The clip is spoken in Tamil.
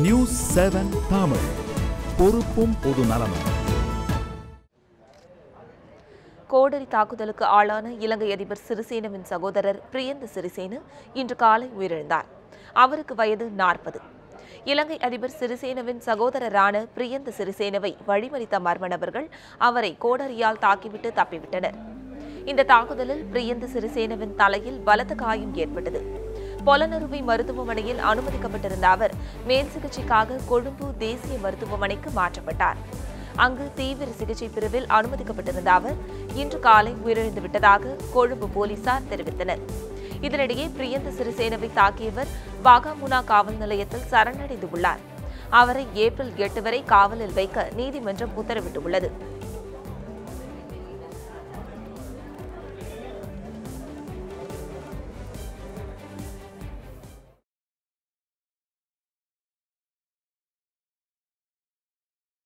நியூஸ் 7 தமிழ், பொறுப்பும் பொது நலமும். கோடரி தாக்குதலுக்கு ஆளான இலங்கை அதிபர் சிறிசேனவின் சகோதரர் பிரியந்த சிறிசேன இன்று காலை உயிரிழந்தார். அவருக்கு வயது 40. இலங்கை அதிபர் சிறிசேனவின் சகோதரரான பிரியந்த சிறிசேனவை வழிமறித்த மர்ம நபர்கள் அவரை கோடரியால் தாக்கிவிட்டு தப்பிவிட்டனர். இந்த தாக்குதலில் பிரியந்த சிறிசேனவின் தலையில் பலத்த காயம் ஏற்பட்டது. பொலனறுவை மருத்துவமனையில் அனுமதிக்கப்பட்டிருந்த அவர் மேல் சிகிச்சைக்காக கொழும்பு தேசிய மருத்துவமனைக்கு மாற்றப்பட்டார். அங்கு தீவிர சிகிச்சை பிரிவில் அனுமதிக்கப்பட்டிருந்த அவர் இன்று காலை உயிரிழந்து விட்டதாக கொழும்பு போலீசார் தெரிவித்தனர். இதனிடையே பிரியந்த சிறிசேனவை தாக்கியவர் வாகாமுனா காவல் நிலையத்தில் சரணடைந்துள்ளார். அவரை ஏப்ரல் 8 வரை காவலில் வைக்க நீதிமன்றம் உத்தரவிட்டுள்ளது.